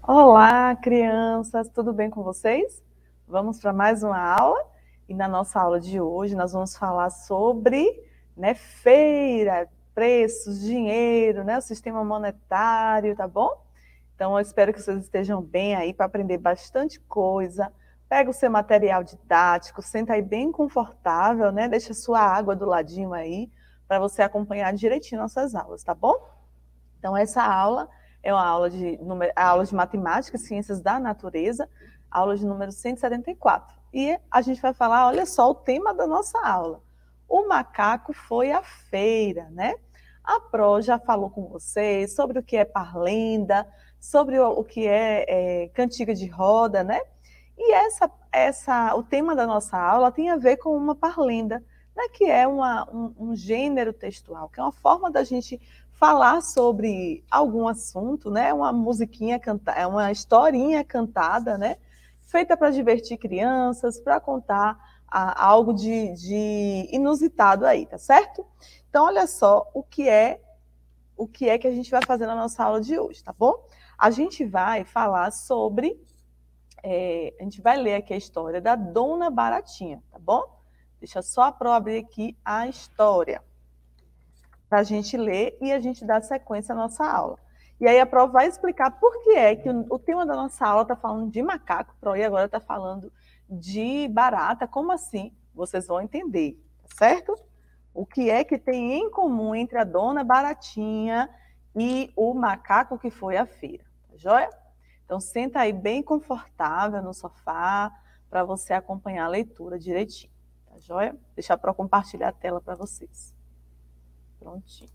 Olá, crianças, tudo bem com vocês? Vamos para mais uma aula e na nossa aula de hoje nós vamos falar sobre, feira, preços, dinheiro, o sistema monetário, tá bom? Então eu espero que vocês estejam bem aí para aprender bastante coisa. Pega o seu material didático, senta aí bem confortável, Deixa a sua água do ladinho aí para você acompanhar direitinho nossas aulas, tá bom? Então, essa aula é uma aula de matemática e ciências da natureza, aula de número 174. E a gente vai falar, olha só, o tema da nossa aula. O macaco foi à feira, A Pro já falou com vocês sobre o que é parlenda, sobre o que é cantiga de roda, E o tema da nossa aula tem a ver com uma parlenda, que é um gênero textual, que é uma forma da gente falar sobre algum assunto, uma musiquinha cantada, uma historinha cantada, feita para divertir crianças, para contar algo de inusitado aí, tá certo? Então, olha só o que é que a gente vai fazer na nossa aula de hoje, tá bom? A gente vai falar sobre, a gente vai ler aqui a história da Dona Baratinha, tá bom? Deixa só a Pro abrir aqui a história para a gente ler e a gente dar sequência à nossa aula. E aí a Pro vai explicar por que é que o tema da nossa aula está falando de macaco, Pro, e agora está falando de barata. Como assim? Vocês vão entender, tá certo? O que é que tem em comum entre a Dona Baratinha e o macaco que foi à feira, tá joia? Então senta aí bem confortável no sofá para você acompanhar a leitura direitinho, tá joia? Deixa a Pro compartilhar a tela para vocês. Prontinho.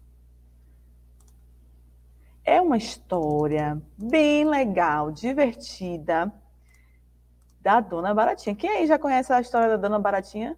É uma história bem legal, divertida, da Dona Baratinha. Quem aí já conhece a história da Dona Baratinha?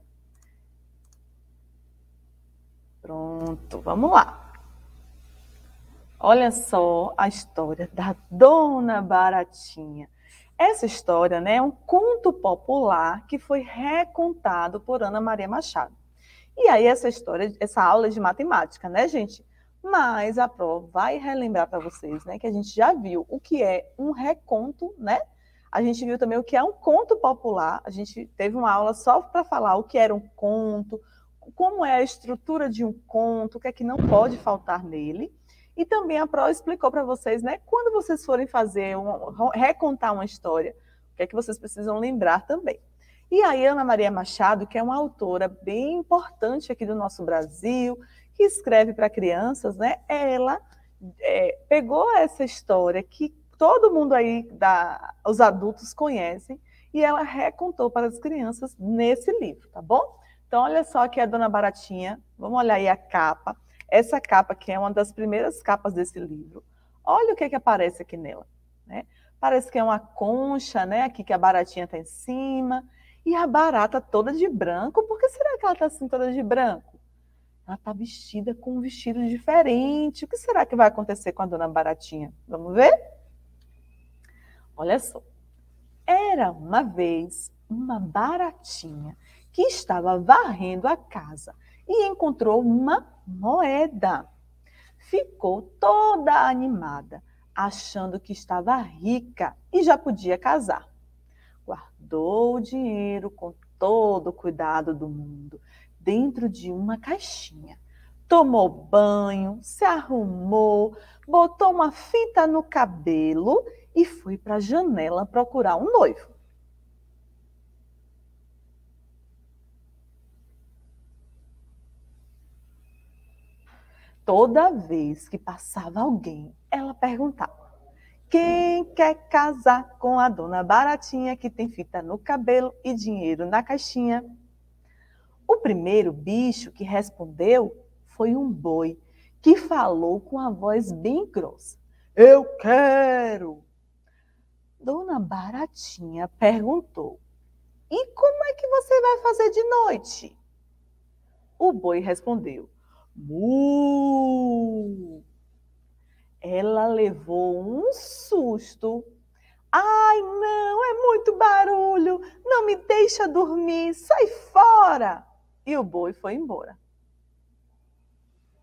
Pronto, vamos lá. Olha só a história da Dona Baratinha. Essa história, é um conto popular que foi recontado por Ana Maria Machado. E aí essa aula é de matemática, gente? Mas a Pro vai relembrar para vocês, que a gente já viu o que é um reconto, A gente viu também o que é um conto popular. A gente teve uma aula só para falar o que era um conto, como é a estrutura de um conto, o que é que não pode faltar nele. E também a Pro explicou para vocês, quando vocês forem recontar uma história, o que é que vocês precisam lembrar também. E aí, Ana Maria Machado, que é uma autora bem importante aqui do nosso Brasil, que escreve para crianças, ela pegou essa história que todo mundo aí, os adultos conhecem, e ela recontou para as crianças nesse livro, tá bom? Então, olha só aqui a Dona Baratinha, vamos olhar aí a capa. Essa capa que é uma das primeiras capas desse livro. Olha o que aparece aqui nela, Parece que é uma concha, aqui que a baratinha está em cima. E a barata toda de branco. Por que será que ela está assim toda de branco? Ela está vestida com um vestido diferente. O que será que vai acontecer com a Dona Baratinha? Vamos ver? Olha só. Era uma vez uma baratinha que estava varrendo a casa e encontrou uma moeda. Ficou toda animada, achando que estava rica e já podia casar. Guardou o dinheiro com todo o cuidado do mundo dentro de uma caixinha. Tomou banho, se arrumou, botou uma fita no cabelo e foi para a janela procurar um noivo. Toda vez que passava alguém, ela perguntava: quem quer casar com a Dona Baratinha que tem fita no cabelo e dinheiro na caixinha? O primeiro bicho que respondeu foi um boi, que falou com a voz bem grossa: eu quero! Dona Baratinha perguntou: e como é que você vai fazer de noite? O boi respondeu: mu! Ela levou um susto. Ai, não, é muito barulho, não me deixa dormir, sai fora! E o boi foi embora.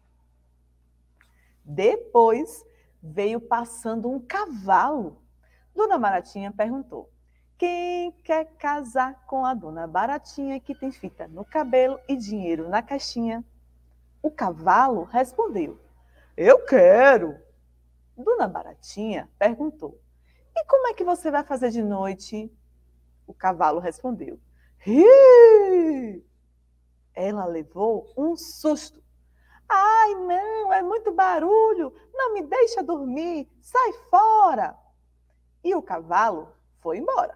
Depois veio passando um cavalo. Dona Baratinha perguntou: quem quer casar com a Dona Baratinha que tem fita no cabelo e dinheiro na caixinha? O cavalo respondeu: eu quero. Dona Baratinha perguntou: e como é que você vai fazer de noite? O cavalo respondeu: ri! Ela levou um susto. Ai, não, é muito barulho, não me deixa dormir, sai fora! E o cavalo foi embora.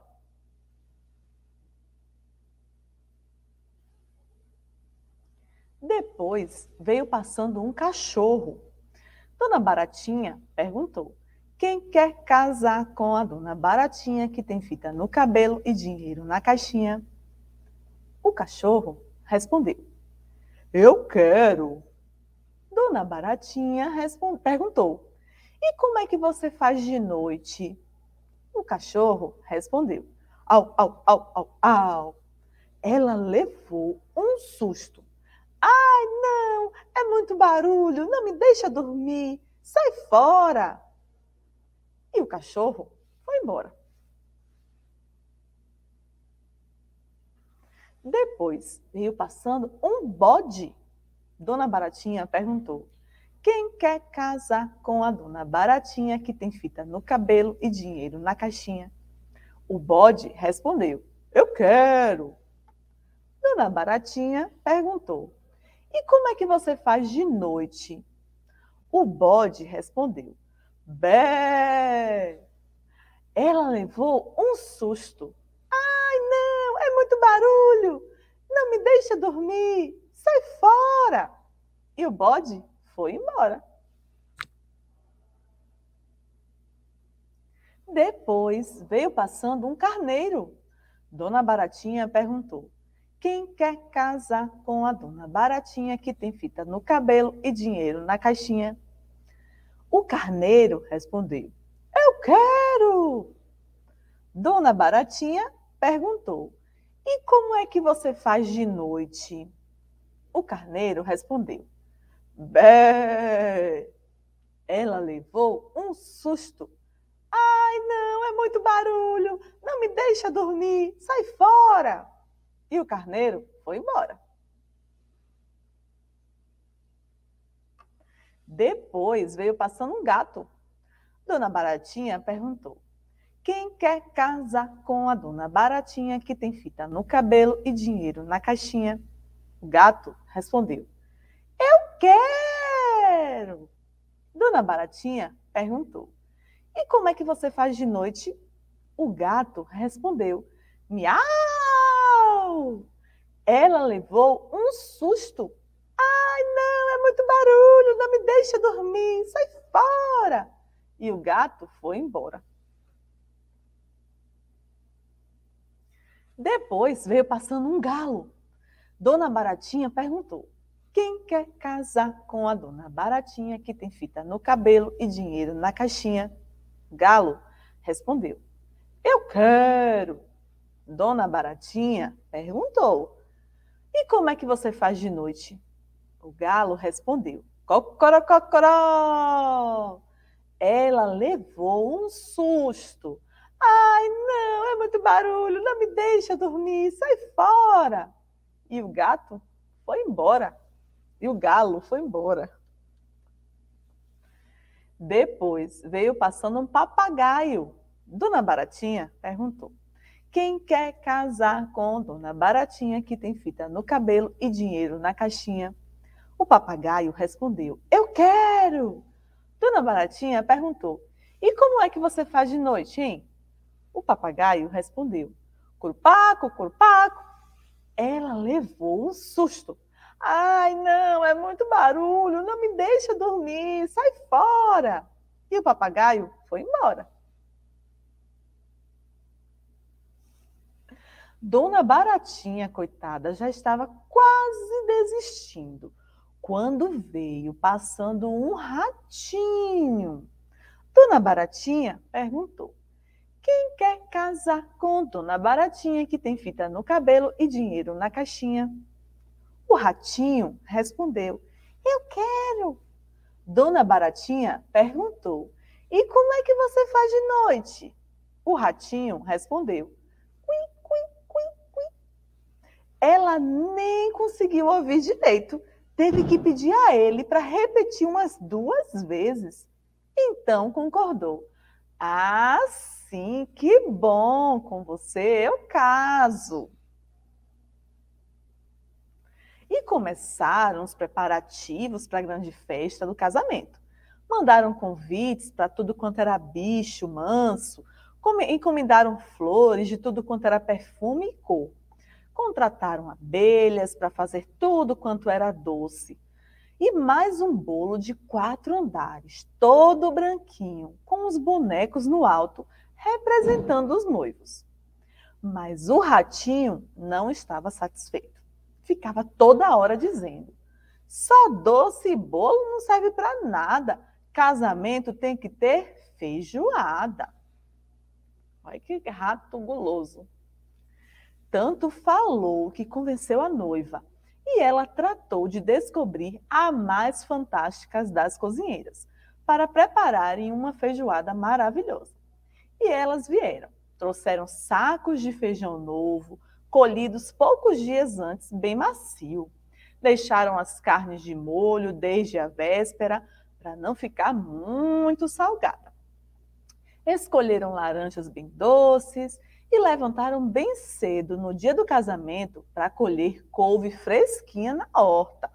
Depois veio passando um cachorro. Dona Baratinha perguntou: quem quer casar com a Dona Baratinha que tem fita no cabelo e dinheiro na caixinha? O cachorro respondeu: eu quero. Dona Baratinha perguntou: e como é que você faz de noite? O cachorro respondeu: au, au, au, au, au. Ela levou um susto. Ai, não, é muito barulho, não me deixa dormir, sai fora. E o cachorro foi embora. Depois veio passando um bode. Dona Baratinha perguntou: quem quer casar com a Dona Baratinha que tem fita no cabelo e dinheiro na caixinha? O bode respondeu: eu quero. Dona Baratinha perguntou: e como é que você faz de noite? O bode respondeu: bé. Ela levou um susto. Ai, não, é muito barulho. Não me deixa dormir. Sai fora. E o bode foi embora. Depois veio passando um carneiro. Dona Baratinha perguntou: quem quer casar com a Dona Baratinha que tem fita no cabelo e dinheiro na caixinha? O carneiro respondeu: eu quero. Dona Baratinha perguntou: e como é que você faz de noite? O carneiro respondeu: bé. Ela levou um susto. Ai, não, é muito barulho, não me deixa dormir, sai fora. E o carneiro foi embora. Depois veio passando um gato. Dona Baratinha perguntou: quem quer casar com a Dona Baratinha que tem fita no cabelo e dinheiro na caixinha? O gato respondeu: eu quero. Dona Baratinha perguntou: e como é que você faz de noite? O gato respondeu: miau. Ela levou um susto. Ai, não, é muito barulho, não me deixa dormir, sai fora. E o gato foi embora. Depois veio passando um galo. Dona Baratinha perguntou: quem quer casar com a Dona Baratinha que tem fita no cabelo e dinheiro na caixinha? O galo respondeu: eu quero. Dona Baratinha perguntou: e como é que você faz de noite? O galo respondeu: cocorocócoró. Ela levou um susto. Ai, não, é muito barulho, não me deixa dormir, sai fora. E o gato foi embora. E o galo foi embora. Depois veio passando um papagaio. Dona Baratinha perguntou: quem quer casar com Dona Baratinha que tem fita no cabelo e dinheiro na caixinha? O papagaio respondeu: eu quero. Dona Baratinha perguntou: e como é que você faz de noite, hein? O papagaio respondeu: curupaco, curupaco. Ela levou um susto. Ai, não, é muito barulho, não me deixa dormir, sai fora. E o papagaio foi embora. Dona Baratinha, coitada, já estava quase desistindo, quando veio passando um ratinho. Dona Baratinha perguntou: quem quer casar com Dona Baratinha que tem fita no cabelo e dinheiro na caixinha? O ratinho respondeu: eu quero. Dona Baratinha perguntou: e como é que você faz de noite? O ratinho respondeu. Quim, quim, quim, quim. Ela nem conseguiu ouvir direito. Teve que pedir a ele para repetir umas 2 vezes. Então concordou. Ah, sim, que bom, com você eu caso. E começaram os preparativos para a grande festa do casamento. Mandaram convites para tudo quanto era bicho manso, encomendaram flores de tudo quanto era perfume e cor. Contrataram abelhas para fazer tudo quanto era doce. E mais um bolo de 4 andares, todo branquinho, com os bonecos no alto, representando os noivos. Mas o ratinho não estava satisfeito. Ficava toda hora dizendo: só doce e bolo não serve para nada. Casamento tem que ter feijoada. Olha que rato guloso. Tanto falou que convenceu a noiva e ela tratou de descobrir a mais fantástica das cozinheiras para prepararem uma feijoada maravilhosa. E elas vieram, trouxeram sacos de feijão novo, colhidos poucos dias antes, bem macio. Deixaram as carnes de molho desde a véspera para não ficar muito salgada. Escolheram laranjas bem doces e levantaram bem cedo no dia do casamento para colher couve fresquinha na horta.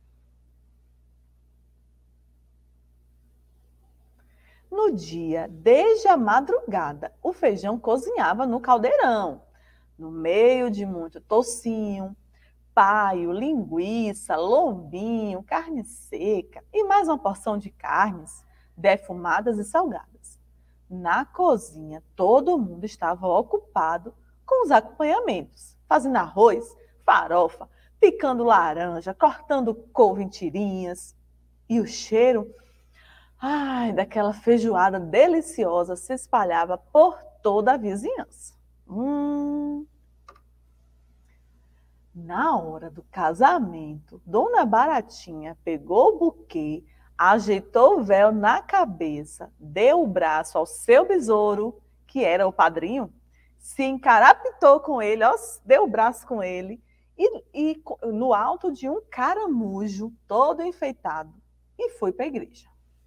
No dia, desde a madrugada, o feijão cozinhava no caldeirão, no meio de muito toucinho, paio, linguiça, lombinho, carne seca e mais uma porção de carnes defumadas e salgadas. Na cozinha, todo mundo estava ocupado com os acompanhamentos, fazendo arroz, farofa, picando laranja, cortando couve em tirinhas. E o cheiro, daquela feijoada deliciosa se espalhava por toda a vizinhança. Na hora do casamento, Dona Baratinha pegou o buquê, ajeitou o véu na cabeça, deu o braço ao seu besouro, que era o padrinho, se encarapitou com ele, deu o braço com ele, e no alto de um caramujo todo enfeitado, e foi para a igreja.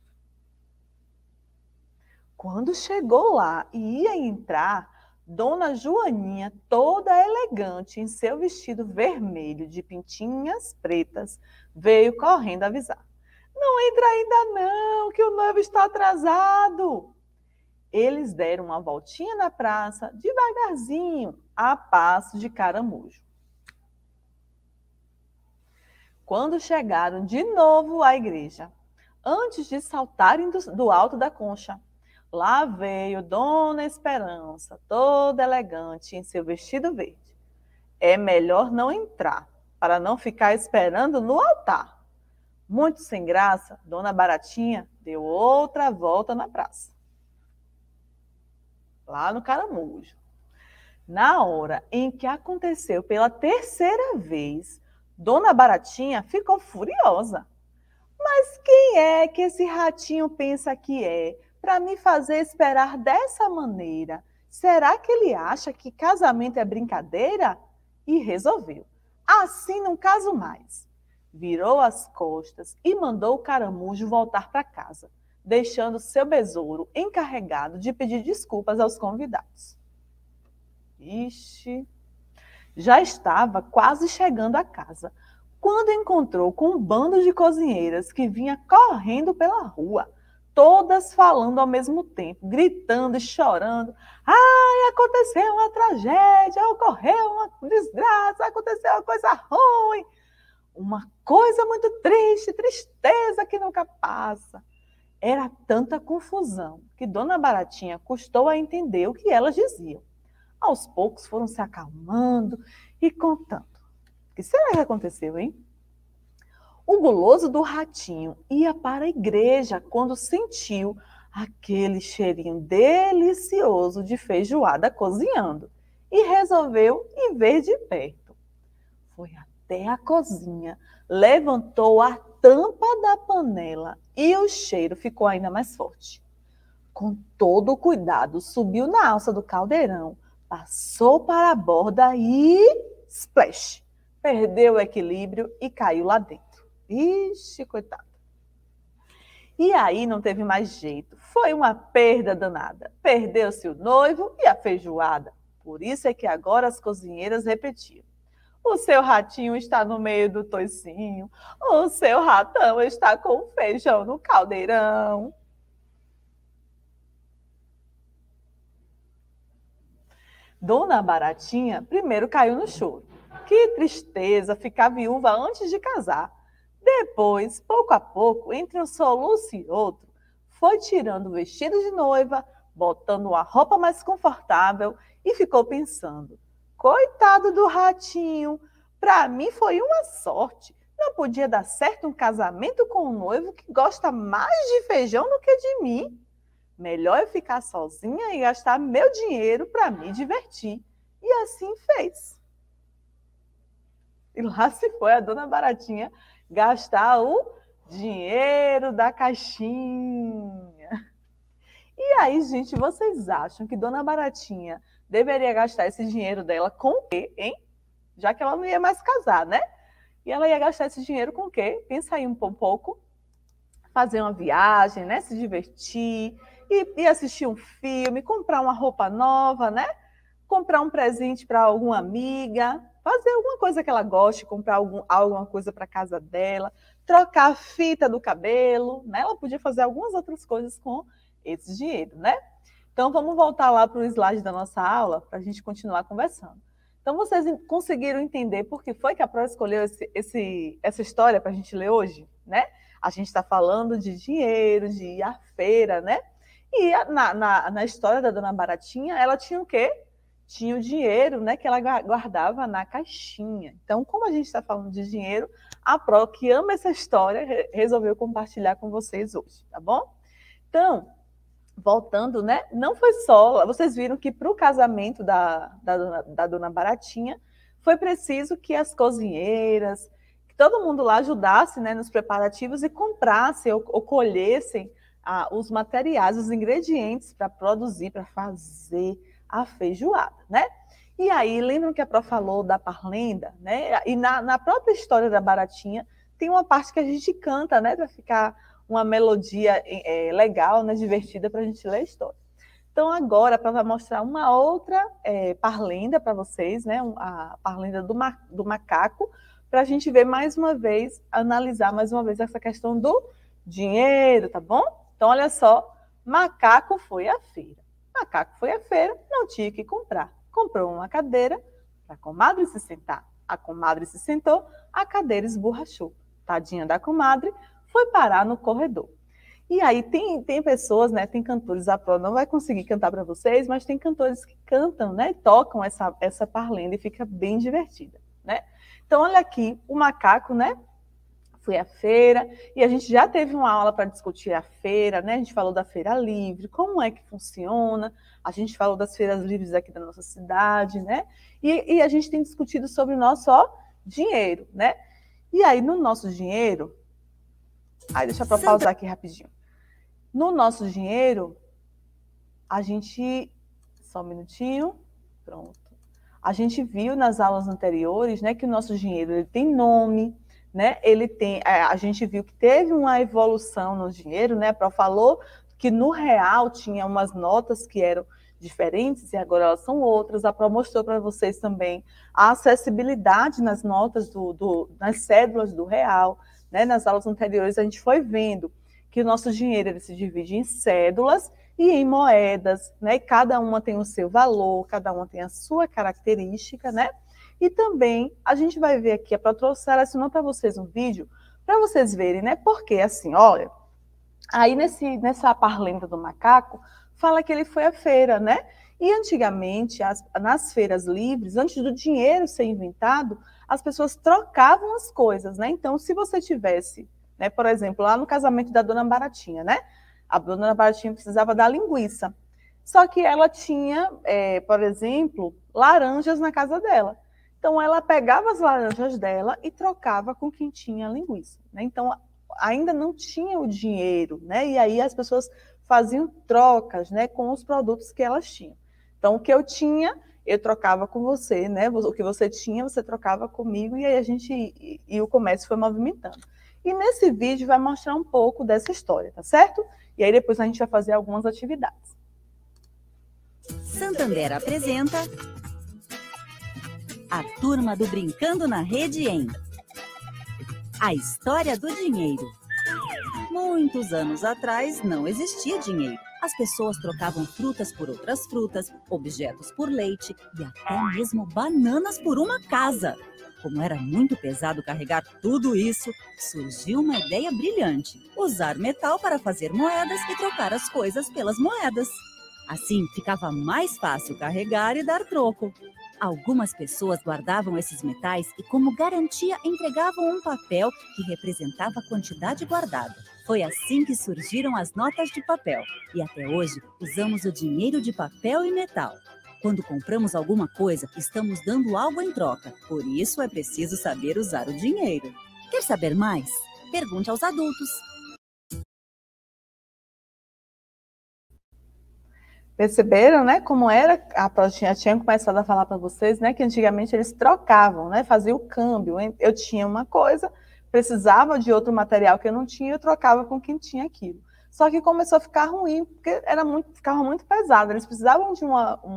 Quando chegou lá e ia entrar, Dona Joaninha, toda elegante em seu vestido vermelho de pintinhas pretas, veio correndo avisar. Não entra ainda não, que o noivo está atrasado. Eles deram uma voltinha na praça, devagarzinho, a passo de caramujo. Quando chegaram de novo à igreja, antes de saltarem do alto da concha, lá veio Dona Esperança, toda elegante em seu vestido verde. É melhor não entrar, para não ficar esperando no altar. Muito sem graça, Dona Baratinha deu outra volta na praça, lá no caramujo. Na hora em que aconteceu pela 3ª vez, Dona Baratinha ficou furiosa. Mas quem é que esse ratinho pensa que é para me fazer esperar dessa maneira? Será que ele acha que casamento é brincadeira? E resolveu. Assim não caso mais. Virou as costas e mandou o caramujo voltar para casa, deixando seu besouro encarregado de pedir desculpas aos convidados. Ixi, já estava quase chegando a casa, quando encontrou com um bando de cozinheiras que vinha correndo pela rua, todas falando ao mesmo tempo, gritando e chorando. Ai, aconteceu uma tragédia, ocorreu uma desgraça, aconteceu uma coisa ruim. Uma coisa muito triste, tristeza que nunca passa. Era tanta confusão que Dona Baratinha custou a entender o que elas diziam. Aos poucos foram se acalmando e contando. O que será que aconteceu, hein? O guloso do ratinho ia para a igreja quando sentiu aquele cheirinho delicioso de feijoada cozinhando e resolveu ir ver de perto. Foi até a cozinha, levantou a tampa da panela e o cheiro ficou ainda mais forte. Com todo o cuidado, subiu na alça do caldeirão, passou para a borda e splash! Perdeu o equilíbrio e caiu lá dentro. Ixi, coitado. E aí não teve mais jeito. Foi uma perda danada. Perdeu-se o noivo e a feijoada. Por isso é que agora as cozinheiras repetiam: o seu ratinho está no meio do toicinho, o seu ratão está com o feijão no caldeirão. Dona Baratinha primeiro caiu no choro. Que tristeza ficar viúva antes de casar. Depois, pouco a pouco, entre um soluço e outro, foi tirando o vestido de noiva, botando uma roupa mais confortável e ficou pensando: coitado do ratinho, para mim foi uma sorte. Não podia dar certo um casamento com um noivo que gosta mais de feijão do que de mim. Melhor eu ficar sozinha e gastar meu dinheiro para me divertir. E assim fez. E lá se foi a Dona Baratinha gastar o dinheiro da caixinha. E aí, gente, vocês acham que Dona Baratinha deveria gastar esse dinheiro dela com o quê, hein? Já que ela não ia mais casar, né? E ela ia gastar esse dinheiro com o quê? Pensa aí um pouco. Fazer uma viagem, né? Se divertir, ir assistir um filme, comprar uma roupa nova, né? Comprar um presente para alguma amiga, fazer alguma coisa que ela goste, comprar alguma coisa para casa dela, trocar a fita do cabelo, né? Ela podia fazer algumas outras coisas com esse dinheiro, né? Então, vamos voltar lá para o slide da nossa aula para a gente continuar conversando. Então, vocês conseguiram entender por que foi que a Pro escolheu essa história para a gente ler hoje, né? A gente está falando de dinheiro, de ir à feira, né? E na história da Dona Baratinha, ela tinha o quê? Tinha o dinheiro, né, que ela guardava na caixinha. Então, como a gente está falando de dinheiro, a Pro, que ama essa história, resolveu compartilhar com vocês hoje, tá bom? Então, voltando, né? Não foi só. Vocês viram que para o casamento da Dona Baratinha, foi preciso que as cozinheiras, que todo mundo lá ajudasse, né, nos preparativos e comprasse ou colhessem os materiais, os ingredientes para produzir, para fazer a feijoada, né? E aí, lembram que a Pro falou da parlenda, né? E na própria história da Baratinha, tem uma parte que a gente canta, né, para ficar uma melodia legal, né, divertida para a gente ler a história. Então, agora, para mostrar uma outra parlenda para vocês, né, a parlenda do macaco, para a gente ver mais uma vez, analisar mais uma vez essa questão do dinheiro, tá bom? Então, olha só, macaco foi à feira. Macaco foi à feira, não tinha que comprar. Comprou uma cadeira para a comadre se sentar. A comadre se sentou, a cadeira esborrachou. Tadinha da comadre, foi parar no corredor. E aí tem pessoas, né, tem cantores, a Pro não vai conseguir cantar para vocês, mas tem cantores que cantam, né, tocam essa parlenda e fica bem divertida, né? Então, olha aqui, o macaco, né, foi à feira, e a gente já teve uma aula para discutir a feira, né? A gente falou da feira livre, como é que funciona, a gente falou das feiras livres aqui da nossa cidade, né? E a gente tem discutido sobre o nosso dinheiro, né? E aí, no nosso dinheiro... deixa eu pausar aqui rapidinho. No nosso dinheiro, a gente... Só um minutinho. Pronto. A gente viu nas aulas anteriores, né, que o nosso dinheiro ele tem nome, né? Ele tem... A gente viu que teve uma evolução no dinheiro, né? A Pro falou que no real tinha umas notas que eram diferentes e agora elas são outras. A Pro mostrou para vocês também a acessibilidade nas notas, nas cédulas do real, né? Nas aulas anteriores a gente foi vendo que o nosso dinheiro ele se divide em cédulas e em moedas, né? E cada uma tem o seu valor, cada uma tem a sua característica, né? E também a gente vai ver aqui, a Pro selecionou para vocês um vídeo para vocês verem, né? Porque assim, olha, aí nessa parlenda do macaco fala que ele foi à feira, né? E antigamente, nas feiras livres, antes do dinheiro ser inventado, as pessoas trocavam as coisas, né? Então, se você tivesse, né, por exemplo, lá no casamento da Dona Baratinha, né? A Dona Baratinha precisava da linguiça. Só que ela tinha, por exemplo, laranjas na casa dela. Então, ela pegava as laranjas dela e trocava com quem tinha linguiça, né? Então, ainda não tinha o dinheiro, né? E aí as pessoas faziam trocas, né, com os produtos que elas tinham. Então, o que eu tinha, eu trocava com você, né? O que você tinha, você trocava comigo, e aí a gente e o comércio foi movimentando. E nesse vídeo vai mostrar um pouco dessa história, tá certo? E aí depois a gente vai fazer algumas atividades. Santander apresenta a turma do Brincando na Rede em A História do Dinheiro. Muitos anos atrás não existia dinheiro. As pessoas trocavam frutas por outras frutas, objetos por leite e até mesmo bananas por uma casa. Como era muito pesado carregar tudo isso, surgiu uma ideia brilhante: usar metal para fazer moedas e trocar as coisas pelas moedas. Assim, ficava mais fácil carregar e dar troco. Algumas pessoas guardavam esses metais e, como garantia, entregavam um papel que representava a quantidade guardada. Foi assim que surgiram as notas de papel. E até hoje, usamos o dinheiro de papel e metal. Quando compramos alguma coisa, estamos dando algo em troca. Por isso, é preciso saber usar o dinheiro. Quer saber mais? Pergunte aos adultos. Perceberam, né, como era? Já tinha começado a falar para vocês, né, que antigamente eles trocavam, né, faziam o câmbio. Eu tinha uma coisa, precisava de outro material que eu não tinha, eu trocava com quem tinha aquilo. Só que começou a ficar ruim, porque ficava muito pesado. Eles precisavam de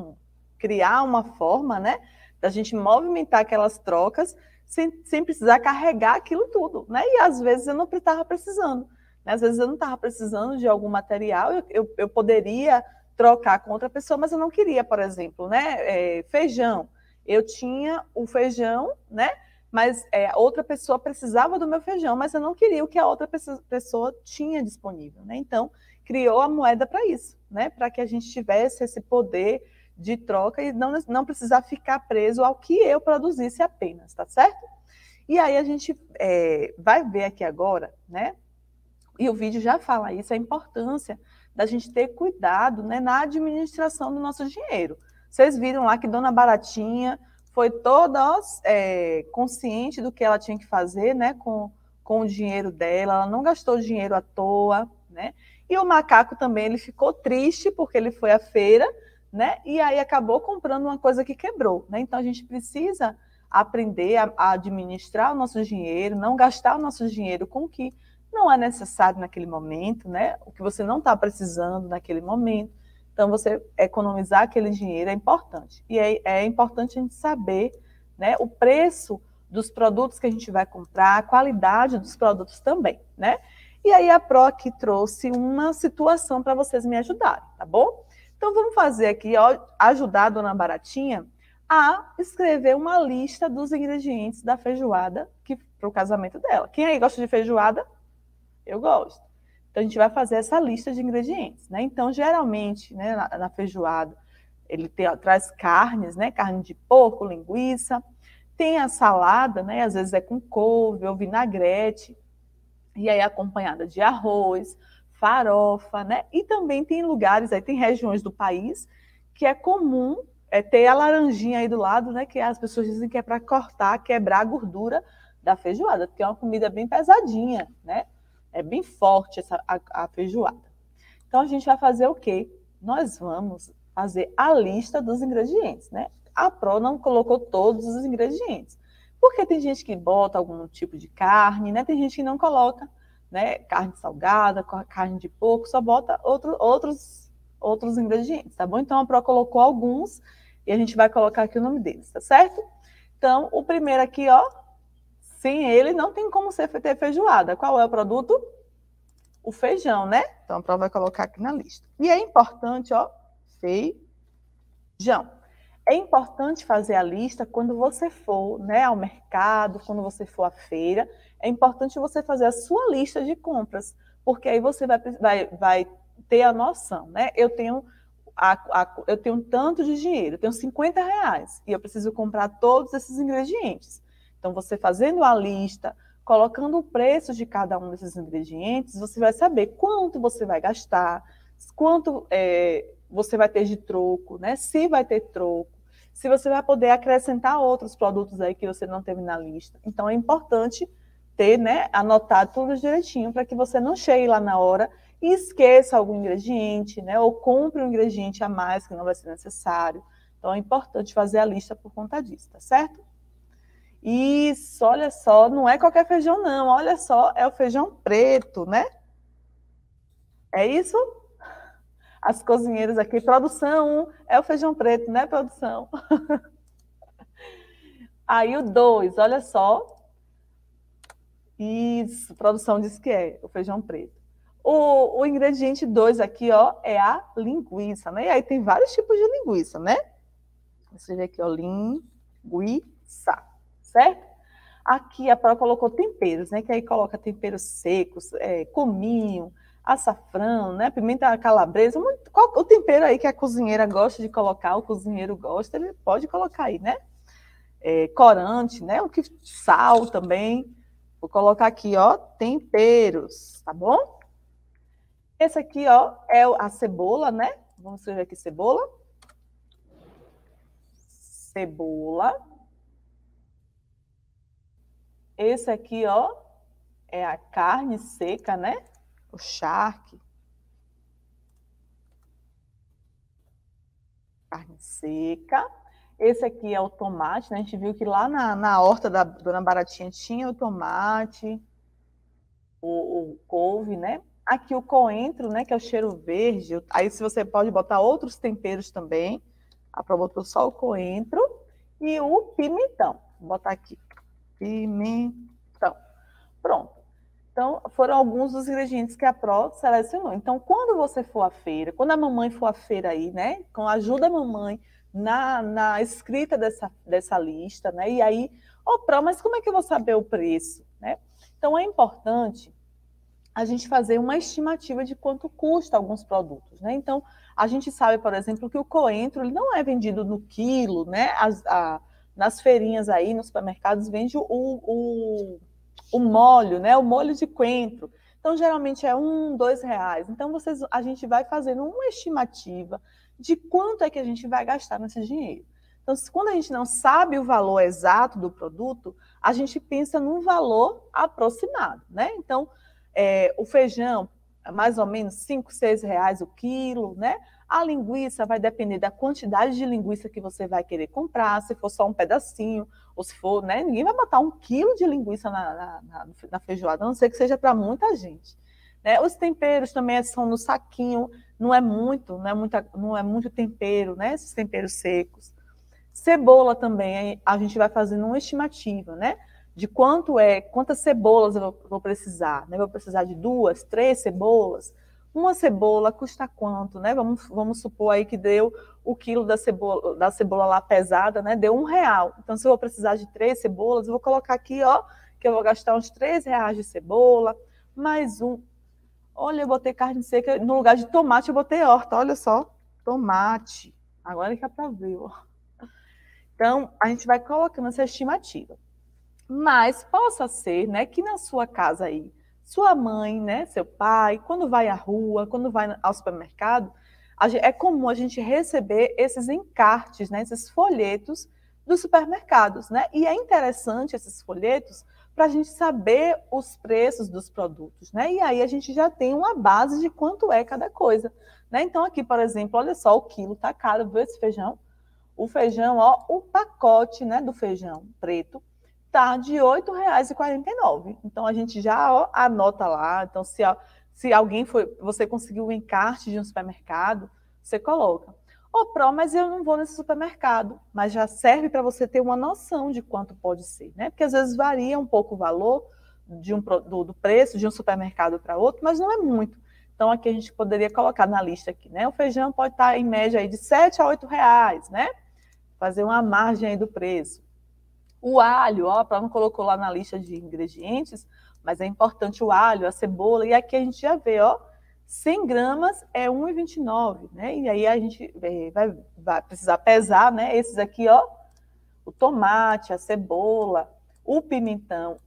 criar uma forma, né, da gente movimentar aquelas trocas sem precisar carregar aquilo tudo, né? E às vezes eu não estava precisando, né? Às vezes eu não estava precisando de algum material, eu poderia trocar com outra pessoa, mas eu não queria, por exemplo, né, feijão. Eu tinha o feijão, né, mas outra pessoa precisava do meu feijão, mas eu não queria o que a outra pessoa tinha disponível, né? Então, criou a moeda para isso, né, para que a gente tivesse esse poder de troca e não precisar ficar preso ao que eu produzisse apenas, tá certo? E aí a gente vai ver aqui agora, né, e o vídeo já fala isso, a importância da gente ter cuidado, né, na administração do nosso dinheiro. Vocês viram lá que Dona Baratinha foi toda consciente do que ela tinha que fazer, né, com o dinheiro dela, ela não gastou dinheiro à toa, né? E o macaco também, ele ficou triste porque ele foi à feira, né, e aí acabou comprando uma coisa que quebrou, né? Então a gente precisa aprender a administrar o nosso dinheiro, não gastar o nosso dinheiro com o que não é necessário naquele momento, né? O que você não está precisando naquele momento. Então, você economizar aquele dinheiro é importante. E é importante a gente saber, né, o preço dos produtos que a gente vai comprar, a qualidade dos produtos também, né? E aí a Pro aqui trouxe uma situação para vocês me ajudarem, tá bom? Então, vamos fazer aqui, ó, ajudar a Dona Baratinha a escrever uma lista dos ingredientes da feijoada para o casamento dela. Quem aí gosta de feijoada? Eu gosto. Então, a gente vai fazer essa lista de ingredientes, né? Então, geralmente, né, na feijoada, ele traz carnes, né? Carne de porco, linguiça. Tem a salada, né? Às vezes é com couve ou vinagrete. E aí acompanhada de arroz, farofa, né? E também tem lugares, aí tem regiões do país que é comum ter a laranjinha aí do lado, né? Que as pessoas dizem que é para cortar, quebrar a gordura da feijoada, porque é uma comida bem pesadinha, né? É bem forte a feijoada. Então, a gente vai fazer o quê? Nós vamos fazer a lista dos ingredientes, né? A Pro não colocou todos os ingredientes, porque tem gente que bota algum tipo de carne, né? Tem gente que não coloca, né? Carne salgada, carne de porco, só bota outros ingredientes, tá bom? Então, a Pro colocou alguns e a gente vai colocar aqui o nome deles, tá certo? Então, o primeiro aqui, ó, sem ele, não tem como ter feijoada. Qual é o produto? O feijão, né? Então, a Pro vai colocar aqui na lista. E é importante, ó, feijão. É importante fazer a lista quando você for, né, ao mercado, quando você for à feira. É importante você fazer a sua lista de compras, porque aí você vai ter a noção, né? Eu tenho tanto de dinheiro, eu tenho R$ 50 e eu preciso comprar todos esses ingredientes. Então, você fazendo a lista, colocando o preço de cada um desses ingredientes, você vai saber quanto você vai gastar, quanto você vai ter de troco, né? Se vai ter troco, se você vai poder acrescentar outros produtos aí que você não teve na lista. Então, é importante ter, né, anotado tudo direitinho, para que você não chegue lá na hora e esqueça algum ingrediente, né, ou compre um ingrediente a mais que não vai ser necessário. Então, é importante fazer a lista por conta disso, tá certo? Isso, olha só, não é qualquer feijão não, olha só, é o feijão preto, né? É isso? As cozinheiras aqui, produção, é o feijão preto, né, produção? Aí o 2, olha só. Isso, produção diz que é o feijão preto. O ingrediente 2 aqui, ó, é a linguiça, né? E aí tem vários tipos de linguiça, né? Você vê aqui, ó, linguiça, certo? Aqui a Pro colocou temperos, né? Que aí coloca temperos secos, cominho, açafrão, né? Pimenta calabresa, qual o tempero aí que a cozinheira gosta de colocar, o cozinheiro gosta, ele pode colocar aí, né? Corante, né? O que sal também. Vou colocar aqui, ó, temperos, tá bom? Esse aqui, ó, é a cebola, né? Vamos escrever aqui cebola. Cebola. Esse aqui, ó, é a carne seca, né? O charque. Carne seca. Esse aqui é o tomate, né? A gente viu que lá na horta da Dona Baratinha tinha o tomate, o couve, né? Aqui o coentro, né? Que é o cheiro verde. Aí se você pode botar outros temperos também. A Pro botou só o coentro e o pimentão. Vou botar aqui. Pimentão. Pronto. Então, foram alguns dos ingredientes que a Pro selecionou. Então, quando você for à feira, quando a mamãe for à feira aí, né? Com a ajuda da mamãe na escrita dessa lista, né? E aí, Pro, mas como é que eu vou saber o preço, né? Então, é importante a gente fazer uma estimativa de quanto custa alguns produtos, né? Então, a gente sabe, por exemplo, que o coentro ele não é vendido no quilo, né? Nas feirinhas aí, nos supermercados, vende o molho, né? O molho de coentro. Então, geralmente é R$ 1, R$ 2. Então, a gente vai fazendo uma estimativa de quanto é que a gente vai gastar nesse dinheiro. Então, quando a gente não sabe o valor exato do produto, a gente pensa num valor aproximado, né? Então, o feijão, mais ou menos R$ 5, R$ 6 o quilo, né? A linguiça vai depender da quantidade de linguiça que você vai querer comprar, se for só um pedacinho, ou se for, né? Ninguém vai botar 1 quilo de linguiça na feijoada, a não ser que seja para muita gente. Né? Os temperos também são no saquinho, não é muito tempero, né? Esses temperos secos. Cebola também, a gente vai fazendo uma estimativa, né? De quantas cebolas eu vou precisar, né? Vou precisar de 2, 3 cebolas. Uma cebola custa quanto, né? Vamos supor aí que deu o quilo da cebola lá pesada, né? Deu R$ 1. Então, se eu vou precisar de 3 cebolas, eu vou colocar aqui, ó, que eu vou gastar uns R$ 3 de cebola, mais um. Olha, eu botei carne seca, no lugar de tomate eu botei horta, olha só, tomate. Agora que é para ver, ó. Então, a gente vai colocando essa estimativa. Mas possa ser, né, que na sua casa aí, sua mãe, né, seu pai, quando vai à rua, quando vai ao supermercado, é comum a gente receber esses encartes, né, esses folhetos dos supermercados, né? E é interessante esses folhetos para a gente saber os preços dos produtos, né? E aí a gente já tem uma base de quanto é cada coisa, né? Então aqui, por exemplo, olha só, o quilo tá caro, viu esse feijão? O feijão, ó, o pacote, né, do feijão preto tá de R$ 8,49. Então, a gente já, ó, anota lá. Então, se alguém você conseguiu o encarte de um supermercado, você coloca. Pro, mas eu não vou nesse supermercado. Mas já serve para você ter uma noção de quanto pode ser, né? Porque às vezes varia um pouco o valor do preço de um supermercado para outro, mas não é muito. Então, aqui a gente poderia colocar na lista aqui, né? O feijão pode estar em média aí de R$ 7 a R$ 8, né? Fazer uma margem aí do preço. O alho, ó, para não colocou lá na lista de ingredientes, mas é importante o alho, a cebola, e aqui a gente já vê, ó, 100 gramas é R$ 1,29, né? E aí a gente vai precisar pesar, né? Esses aqui, ó, o tomate, a cebola, o pimentão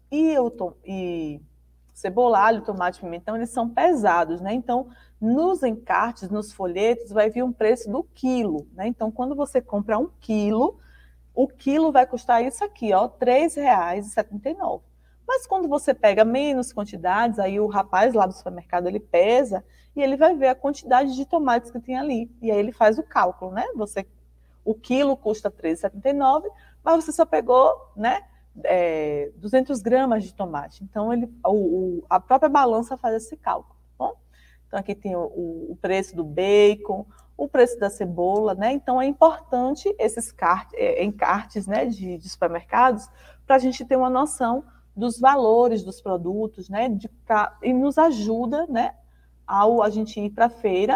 e cebola, alho, tomate, pimentão, eles são pesados, né? Então, nos encartes, nos folhetos, vai vir um preço do quilo, né? Então, quando você compra 1 quilo, o quilo vai custar isso aqui, ó, R$ 3,79. Mas quando você pega menos quantidades, aí o rapaz lá do supermercado, ele pesa e ele vai ver a quantidade de tomates que tem ali. E aí ele faz o cálculo, né? O quilo custa R$13,79, mas você só pegou, né, 200 gramas de tomate. Então, a própria balança faz esse cálculo. Tá bom? Então, aqui tem o preço do bacon, o preço da cebola, né? Então, é importante esses encartes, né, de supermercados para a gente ter uma noção dos valores dos produtos, né? E nos ajuda, né, ao a gente ir para a feira,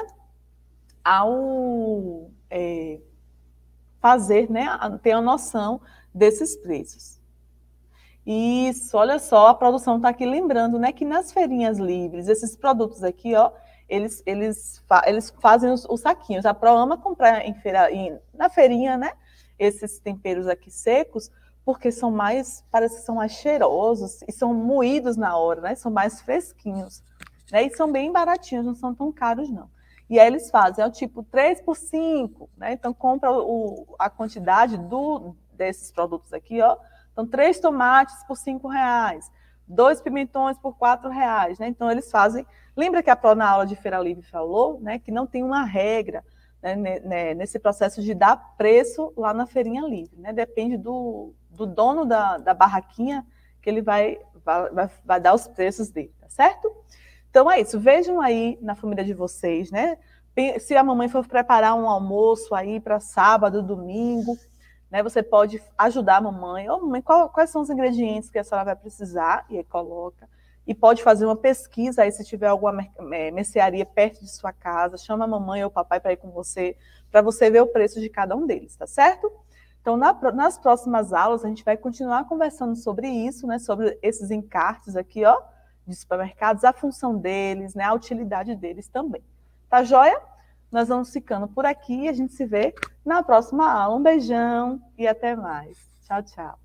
ao fazer, né, ter a noção desses preços. Isso, olha só, a produção está aqui lembrando, né, que nas feirinhas livres, esses produtos aqui, ó, eles fazem os saquinhos. A Pro ama comprar na feirinha, né, esses temperos aqui secos, porque parece que são mais cheirosos e são moídos na hora, né, são mais fresquinhos, né, e são bem baratinhos, não são tão caros, não. E aí eles fazem, é o tipo 3 por 5, né, então compra a quantidade desses produtos aqui, ó. Então, 3 tomates por R$5, 2 pimentões por R$4, né? Então, eles fazem... Lembra que a Pro, na aula de Feira Livre, falou, né, que não tem uma regra, né, nesse processo de dar preço lá na feirinha livre, né? Depende do dono da barraquinha que ele vai dar os preços dele, tá certo? Então, é isso. Vejam aí na família de vocês, né? Se a mamãe for preparar um almoço aí para sábado, domingo... Né, você pode ajudar a mamãe. Ô, mamãe, quais são os ingredientes que a senhora vai precisar? E aí coloca. E pode fazer uma pesquisa aí, se tiver alguma mercearia perto de sua casa, chama a mamãe ou o papai para ir com você, para você ver o preço de cada um deles, tá certo? Então, nas próximas aulas, a gente vai continuar conversando sobre isso, né, sobre esses encartes aqui, ó, de supermercados, a função deles, né, a utilidade deles também. Tá joia? Nós vamos ficando por aqui e a gente se vê na próxima aula. Um beijão e até mais. Tchau, tchau.